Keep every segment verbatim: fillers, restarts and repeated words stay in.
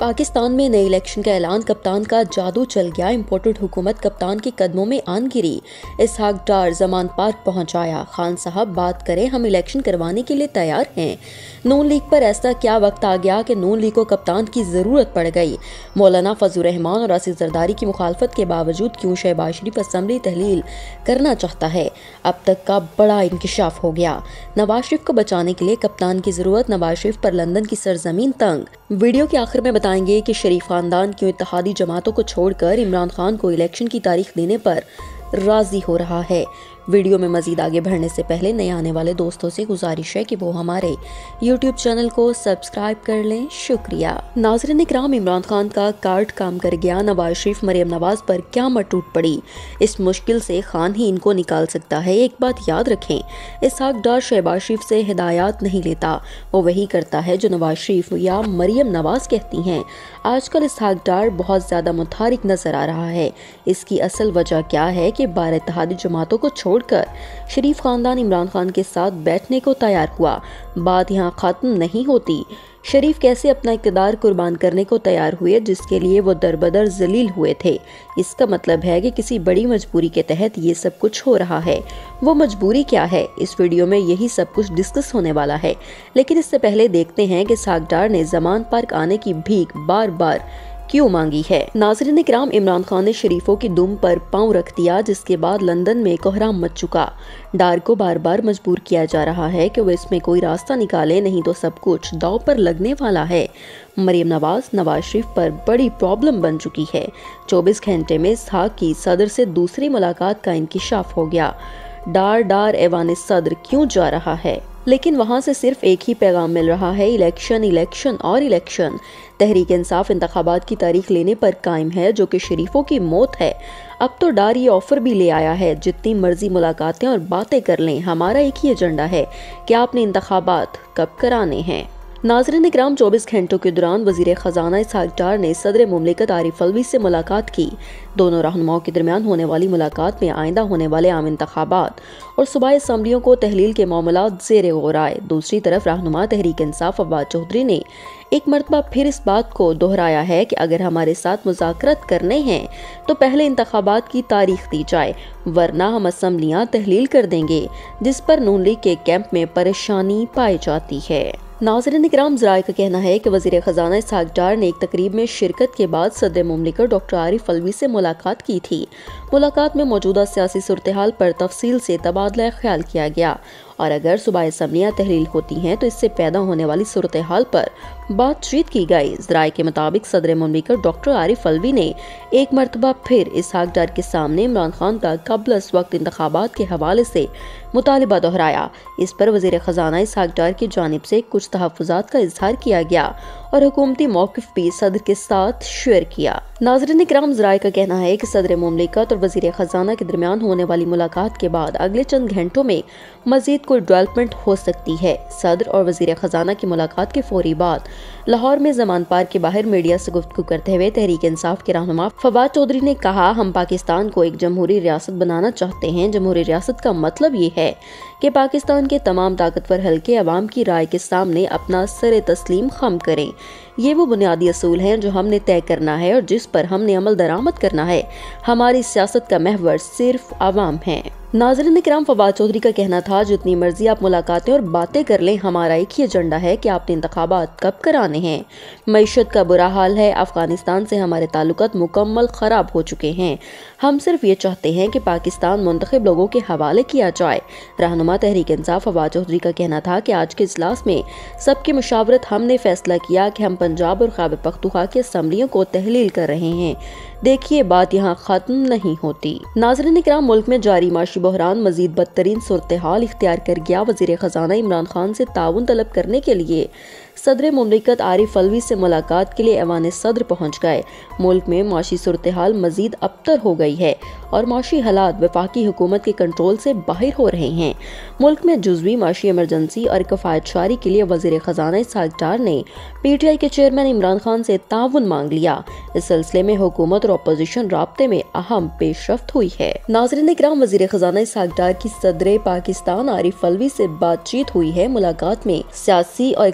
پاکستان میں نئے الیکشن کا اعلان، کپتان کا جادو چل گیا، امپورٹڈ حکومت کپتان کے قدموں میں آن گری، اسحاق ڈار زمان پارک پہنچ آیا، خان صاحب بات کریں، ہم الیکشن کروانے کے لیے تیار ہیں۔ نون لیگ پر ایسا کیا وقت آ گیا کہ نون لیگ کو کپتان کی ضرورت پڑ گئی؟ مولانا فضل الرحمان اور آصف زرداری کی مخالفت کے باوجود کیوں شہباز شریف اسمبلی تحلیل کرنا چاہتا ہے؟ اب تک کا بڑا انکشاف ہو گیا۔ نواز شریف کو بچانے کے لیے کپتان کی ضرورت، نواز شریف پر لندن کی سرزمین تنگ۔ ویڈیو کے آخر میں بتائیں گے کہ شریف خاندان کیوں اتحادی جماعتوں کو چھوڑ کر عمران خان کو الیکشن کی تاریخ دینے پر راضی ہو رہا ہے۔ ویڈیو میں مزید آگے بڑھنے سے پہلے نئے آنے والے دوستوں سے گزارش ہے کہ وہ ہمارے یوٹیوب چینل کو سبسکرائب کر لیں، شکریہ۔ ناظرین اکرام، عمران خان کا کارڈ کام کر گیا، نواز شریف مریم نواز پر کیا مت ٹوٹ پڑی؟ اس مشکل سے خان ہی ان کو نکال سکتا ہے۔ ایک بات یاد رکھیں، اسحاق ڈار شہباز شریف سے ہدایات نہیں لیتا، وہ وہی کرتا ہے جو نواز شریف یا مریم نواز کہتی ہیں۔ آج کل اسحاق ڈار بہت زیادہ متحرک نظر آ رہا ہے۔ اس کی اصل وجہ کیا ہے کہ بارہ اتحادی جماعتوں کو چھوڑ کر شریف خاندان عمران خان کے ساتھ بیٹھنے کو تیار ہوا۔ بات یہاں ختم نہیں ہوتی۔ شریف کیسے اپنا اقتدار قربان کرنے کو تیار ہوئے جس کے لیے وہ در بدر ذلیل ہوئے تھے۔ اس کا مطلب ہے کہ کسی بڑی مجبوری کے تحت یہ سب کچھ ہو رہا ہے۔ وہ مجبوری کیا ہے؟ اس ویڈیو میں یہی سب کچھ ڈسکس ہونے والا ہے، لیکن اس سے پہلے دیکھتے ہیں کہ اسحاق ڈار نے زمان پارک آنے کی بھیک بار بار کیوں مانگی ہے۔ ناظرین اکرام، عمران خان نے شریفوں کی دم پر پاؤں رکھ دیا، جس کے بعد لندن میں کوہرام مچ چکا۔ ڈار کو بار بار مجبور کیا جا رہا ہے کہ وہ اس میں کوئی راستہ نکالے، نہیں تو سب کچھ داؤ پر لگنے والا ہے۔ مریم نواز نواز شریف پر بڑی پرابلم بن چکی ہے۔ چوبیس گھنٹے میں اسحاق کی صدر سے دوسری ملاقات کا انکشاف ہو گیا۔ ڈار ڈار ایوان صدر کیوں جا رہا ہے؟ لیکن وہاں سے صرف ایک ہی پیغام مل رہا ہے، الیکشن الیکشن اور الیکشن۔ تحریک انصاف انتخابات کی تاریخ لینے پر قائم ہے، جو کہ شریفوں کی موت ہے۔ اب تو ڈار یہ آفر بھی لے آیا ہے، جتنی مرضی ملاقاتیں اور باتیں کر لیں، ہمارا ایک ہی ایجنڈا ہے کہ آپ نے انتخابات کب کرانے ہیں۔ ناظرین اکرام، چوبیس گھنٹوں کے دوران وزیر خزانہ اسحاق ڈار نے صدر مملکت عارف الوی سے ملاقات کی۔ دونوں رہنماؤں کے درمیان ہونے والی ملاقات میں آئندہ ہونے والے عام انتخابات اور صوبائی اسمبلیوں کو تحلیل کے معاملات زیر غور آئے۔ دوسری طرف رہنما تحریک انصاف فواد چودھری نے ایک مرتبہ پھر اس بات کو دہرایا ہے کہ اگر ہمارے ساتھ مذاکرات کرنے ہیں تو پہلے انتخابات کی تاریخ دی جائے، ورنہ ہم اسمبلیاں تحلیل کر دیں گے، جس پر نون لیگ کے کیمپ میں پریشانی پائی جاتی ہے۔ ناظرین اکرام، ذرائع کا کہنا ہے کہ وزیر خزانہ اسحاق ڈار نے ایک تقریب میں شرکت کے بعد صدر مملکت ڈاکٹر عارف الوی سے ملاقات کی تھی۔ ملاقات میں موجودہ سیاسی صورتحال پر تفصیل سے تبادلہ خیال کیا گیا، اور اگر صوبائی اسمبلیاں تحلیل ہوتی ہیں تو اس سے پیدا ہونے والی صورتحال پر بات چیت کی گئی۔ ذرائع کے مطابق صدر مملکت ڈاکٹر عارف الوی نے ایک مرتبہ پھر اسحاق ڈار کے سامنے عمران خان کا قبل از وقت انتخابات کے حوالے سے مطالبہ دہرایا۔ اس پر وزیر خزانہ اسحاق ڈار کی جانب سے کچھ تحفظات کا اظہار کیا گیا اور حکومتی موقف بھی صدر کے ساتھ شیئر کیا۔ ناظرین اکرام، ذرائع کا کہنا ہے کہ صدر مملکت اور وزیر خزانہ کے درمیان ہونے والی ملاقات کے بعد اگلے چند گھنٹوں میں مزید کوئی ڈیولپمنٹ ہو سکتی ہے۔ صدر اور وزیر خزانہ کی ملاقات کے فوری بعد لاہور میں زمان پارک کے باہر میڈیا سے گفتگو کرتے ہوئے تحریک انصاف کے رہنما فواد چودھری نے کہا، ہم پاکستان کو ایک جمہوری ریاست بنانا چاہتے ہیں۔ جمہوری ریاست کا مطلب یہ ہے کہ پاکستان کے تمام طاقتور حلقے عوام کی رائے کے سامنے اپنا سر تسلیم خم کریں۔ یہ وہ بنیادی اصول ہیں جو ہم نے طے کرنا ہے اور جس پر ہم نے عمل درآمد کرنا ہے۔ ہماری سیاست کا محور صرف عوام ہے۔ ناظرین اکرام، فواد چودھری کا کہنا تھا، جتنی مرضی آپ ملاقاتیں اور باتیں کر لیں، ہمارا ایک ہی ایجنڈا ہے کہ آپ نے انتخابات کب کرانے ہیں۔ معیشت کا برا حال ہے، افغانستان سے ہمارے تعلقات مکمل خراب ہو چکے ہیں۔ ہم صرف یہ چاہتے ہیں کہ پاکستان منتخب لوگوں کے حوالے کیا جائے۔ رہنما تحریک انصاف فواد چودھری کا کہنا تھا کہ آج کے اجلاس میں سب کی مشاورت ہم نے فیصلہ کیا کہ ہم پنجاب اور خیبر پختونخوا کی اسمبلیوں کو تحلیل کر رہے ہیں۔ دیکھیے، بات یہاں ختم نہیں ہوتی۔ ناظرین اکرام، ملک میں جاری معاشی بحران مزید بدترین صورتحال اختیار کر گیا۔ وزیر خزانہ عمران خان سے تعاون طلب کرنے کے لیے صدر مملکت عارف الوی سے ملاقات کے لیے ایوان صدر پہنچ گئے۔ ملک میں معاشی صورتحال مزید ابتر ہو گئی ہے اور معاشی حالات وفاقی حکومت کے کنٹرول سے باہر ہو رہے ہیں۔ ملک میں جزوی معاشی ایمرجنسی اور کفایت شعاری کے لیے وزیر خزانہ اسحاق ڈار نے پی ٹی آئی کے چیئرمین عمران خان سے تعاون مانگ لیا۔ اس سلسلے میں حکومت اور اپوزیشن رابطے میں اہم پیش رفت ہوئی ہے۔ ناظرین اکرام، وزیر خزانہ اسحاق ڈار کی صدر پاکستان عارف الوی سے بات چیت ہوئی ہے۔ ملاقات میں سیاسی اور اقتصادی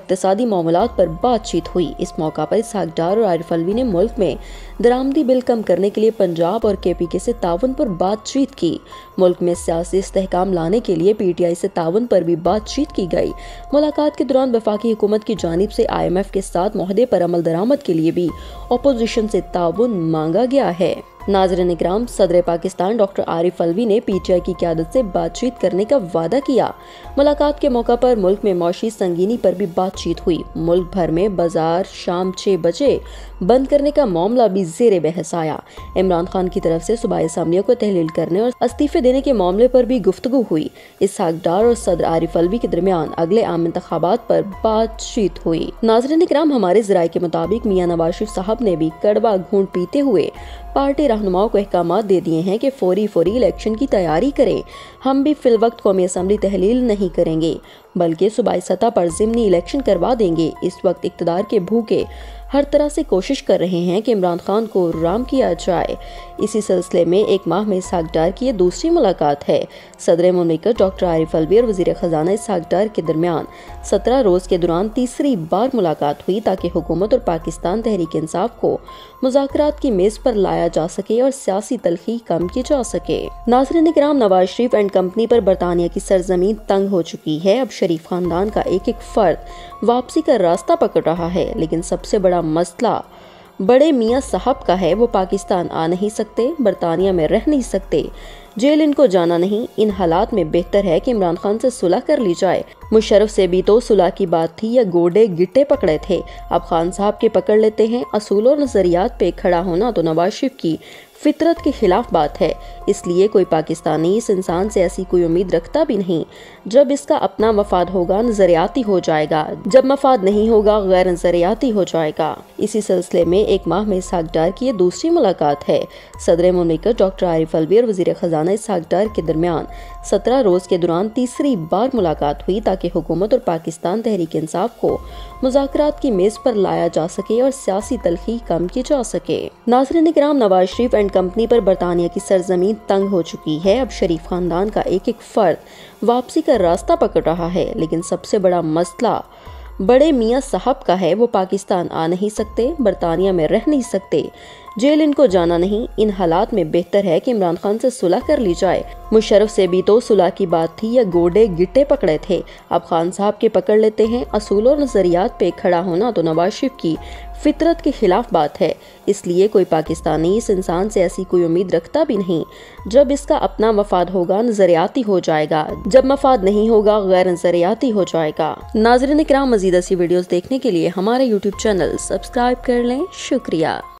मामलात पर बातचीत हुई। इस मौका पर इसहाक डार और आरिफ अलवी ने मुल्क में दरामदी बिल कम करने के लिए पंजाब और के पी के से ताउन पर बातचीत की। मुल्क में सियासी इस्तेहकाम लाने के लिए पी टी आई से ताउन पर भी बातचीत की गई। मुलाकात के दौरान वफाकी हुकूमत की जानिब से आई एम एफ के साथ मुआहदे पर अमल दरामद के लिए भी अपोजिशन से ताउन मांगा गया है। नाज़रीन इकराम, सदर पाकिस्तान डॉक्टर आरिफ अलवी ने पी टी आई की क़यादत से बातचीत करने का वादा किया। मुलाकात के मौका पर मुल्क में मौशी संगीनी पर भी बातचीत हुई। मुल्क भर में बाजार शाम छह बजे बंद करने का मामला भी जेर बहस आया। इमरान खान की तरफ से सूबाई असम्बलियों को तहलील करने और इस्तीफे देने के मामले पर भी गुफ्तगू हुई। इसहाक डार और सदर आरिफ अलवी के दरमियान अगले आम इंतखाबात पर बातचीत हुई। नाज़रीन इकराम, हमारे ज़राए के मुताबिक मियां नवाज शरीफ साहब ने भी कड़वा घूंट पीते हुए पार्टी रहनुमाओं को अहकामात दे दिए हैं कि फौरी फौरी इलेक्शन की तैयारी करें। हम भी फिल वक्त कौमी असम्बली तहलील नहीं करेंगे, बल्कि सूबाई सतह पर ज़िमनी इलेक्शन करवा देंगे। इस वक्त इक़्तिदार के भूखे हर तरह से कोशिश कर रहे हैं कि इमरान खान को राम किया जाए। इसी सिलसिले में एक माह में इसहाक डार की ये दूसरी मुलाकात है। सदर मुमलिकत डॉक्टर आरिफ अलवी और वज़ीर ख़जाना इसहाक डार के दरमियान सत्रह रोज के दौरान तीसरी बार मुलाकात हुई ताकि हुकूमत और पाकिस्तान तहरीक इंसाफ को मुज़ाकरात की मेज पर लाया जा सके और सियासी तलखी कम की जा सके। नाज़रीन इकराम, नवाज शरीफ एंड कंपनी पर बरतानिया की सरजमीन तंग हो चुकी है। अब शरीफ खानदान का एक एक फर्द वापसी का रास्ता पकड़ रहा है, लेकिन सबसे बड़ा मसला बड़े मियां साहब का है। वो पाकिस्तान आ नहीं सकते, बरतानिया में रह नहीं सकते, जेल इनको जाना नहीं। इन हालात में बेहतर है कि इमरान खान से सुलह कर ली जाए। मुशर्रफ से भी तो सुलह की बात थी या गोडे गिट्टे पकड़े थे। अब खान साहब के पकड़ लेते हैं। असूल और नजरियात पे खड़ा होना तो नवाज शरीफ की फितरत के खिलाफ बात है, इसलिए कोई पाकिस्तानी इस इंसान से ऐसी कोई उम्मीद रखता भी नहीं। जब इसका अपना मफाद होगा नजरियाती हो जाएगा, जब मफाद नहीं होगा गैर नजरियाती हो जाएगा। इसी सिलसिले में एक माह में इसहाक डार की ये दूसरी मुलाकात है। सदर मुमलिकत डॉक्टर आरिफ अलवी और वज़ीर ख़जाना इसहाक डार के दरमियान सत्रह रोज के दौरान तीसरी बार मुलाकात हुई ताकि हुकूमत और पाकिस्तान तहरीक इंसाफ को मुज़ाकरात की मेज पर लाया जा सके और सियासी तलखी कम की जा सके। नाज़रीन इकराम, नवाज शरीफ एंड कंपनी पर बरतानिया की सरजमीन तंग हो चुकी है। अब शरीफ खानदान का एक एक फर्द वापसी का रास्ता पकड़ रहा है, लेकिन सबसे बड़ा मसला बड़े मियां साहब का है। वो पाकिस्तान आ नहीं सकते, बरतानिया में रह नहीं सकते, जेल इनको जाना नहीं। इन हालात में बेहतर है कि इमरान खान से सुलह कर ली जाए। मुशर्रफ से भी तो सुलह की बात थी या गोडे गिट्टे पकड़े थे। अब खान साहब के पकड़ लेते हैं। असूल और नजरियात पे खड़ा होना तो नवाज शरीफ की फितरत के खिलाफ बात है, इसलिए कोई पाकिस्तानी इस इंसान से ऐसी कोई उम्मीद रखता भी नहीं। जब इसका अपना मफाद होगा नजरियाती हो जाएगा, जब मफाद नहीं होगा गैर नजरियाती हो जाएगा। नाज़रीन इकराम, मज़ीद ऐसी वीडियोस देखने के लिए हमारे यूट्यूब चैनल सब्सक्राइब कर लें। शुक्रिया।